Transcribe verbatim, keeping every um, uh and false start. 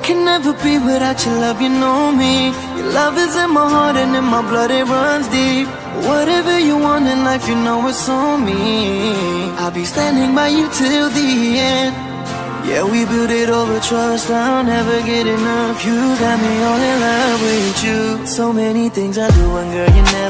can never be without your love, you know me. Your love is in my heart and in my blood, it runs deep. Whatever you want in life, you know it's on me. I'll be standing by you till the end. Yeah, we built it over trust, I'll never get enough. You got me all in love with you. So many things I do, and girl, you never